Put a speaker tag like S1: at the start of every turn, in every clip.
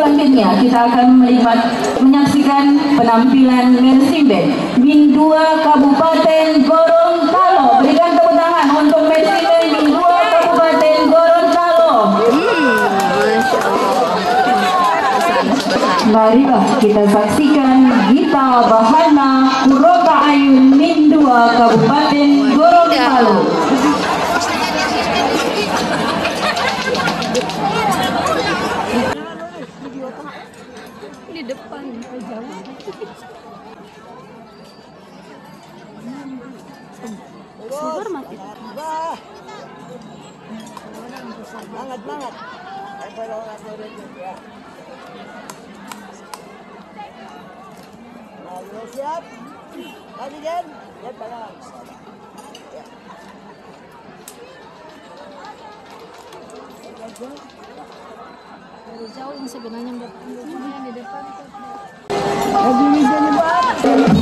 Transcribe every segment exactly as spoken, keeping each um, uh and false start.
S1: selanjutnya kita akan melihat menyaksikan penampilan Marching Band Min dua Kabupaten Gorontalo. Berikan tepuk tangan untuk Marching Band Min dua Kabupaten Gorontalo. Marilah kita saksikan Gita Bahana Kuroka Ayun Min dua Kabupaten Gorontalo.
S2: Di depan jauh. Sugar mati.
S3: Banget banget. Ayo siap. Lagi Jen. Lihat banget.
S2: Dari jauh yang sebenarnya yang di depan.
S3: Lagi Jen banget.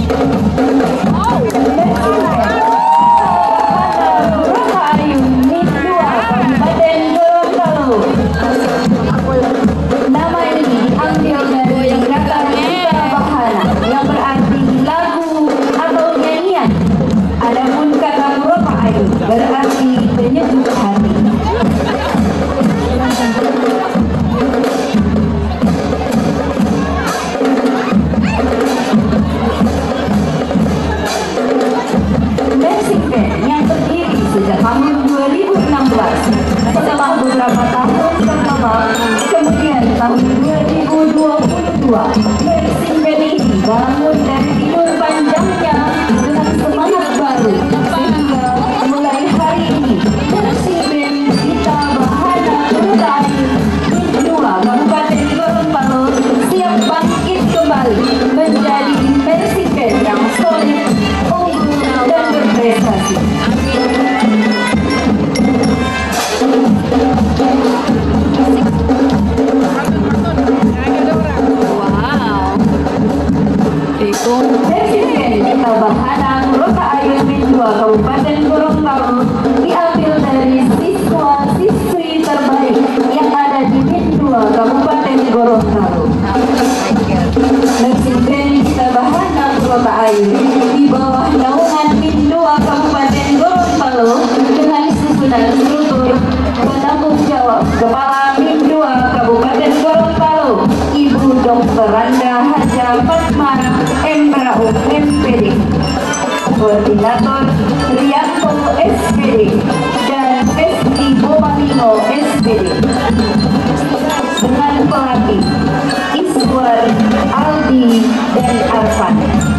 S1: Nama ini diambil dari kata Gita Bahana yang berarti lagu atau nyanyian. Adapun kata Kuroka Ayun berarti penyejuk hati. Marching Band yang berdiri sejak tahun dua ribu enam belas. Setelah beberapa tahun berkembang, kemudian tahun dua ribu dua puluh dua, Marching Band ini bangun dari tidur panjangnya dengan semangat baru, sehingga mulai hari ini Marching Band Gita Bahana Kuroka Ayun Min dua Kabupaten Gorontalo siap bangkit kembali menjadi Marching Band yang solid, unggul dan berprestasi. Marching Band Gita Bahana Kuroka Ayun Min dua Kabupaten Gorontalo diambil dari siswa-siswi terbaik yang ada di Min dua Kabupaten Gorontalo. Marching Band Gita Bahana Kuroka Ayun di bawah naungan Min dua Kabupaten Gorontalo dengan susunan struktur penanggung jawab Kepala Min dua Kabupaten Gorontalo Ibu Dokter Randa Haja Fatma M Rauf M P D, Koordinator Rianto S P D dan Esti Bomalino S P D, dengan pelatih Iswar, Aldi dan Arfan.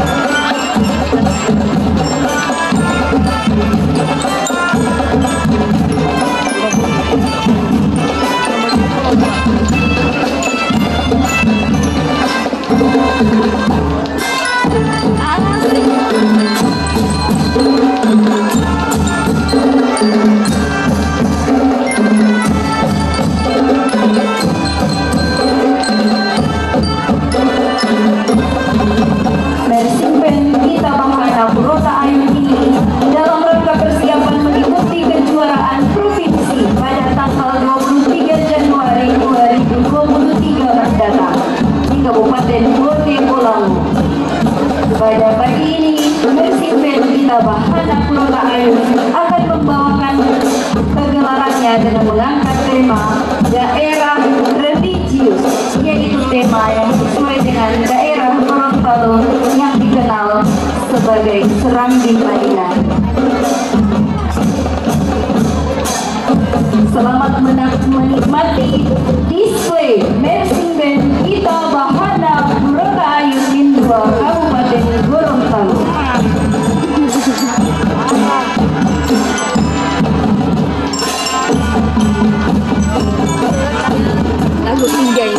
S1: Marching Band Gita Bahana Kuroka Ayun ini dalam rangka persiapan mengikuti kejuaraan provinsi pada tanggal dua puluh tiga Januari dua ribu dua puluh tiga mendatang di Kabupaten Bote Bolango. Pada pagi ini, Marching Band Gita Bahana Kuroka Ayun akan membawakan kegelarannya dengan mengangkat tema daerah religius, yaitu tema yang sesuai dengan daerah Gorontalo yang dikenal sebagai Serambi Madinah. Selamat menikmati display Marching Band Gita Bahana Kuroka Ayun Min dua Kabupaten Gorontalo.
S2: Lagu tinggi.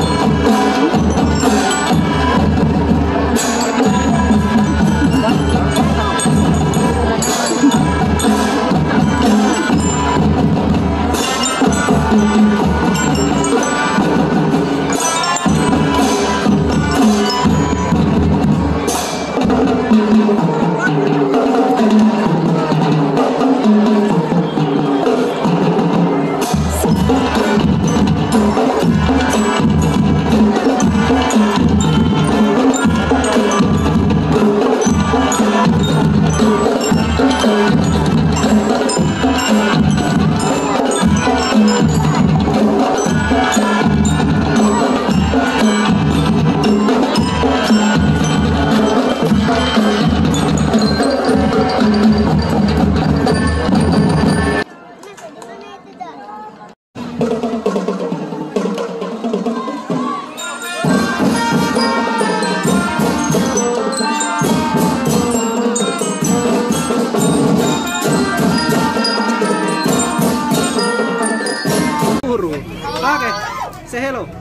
S4: Say hello.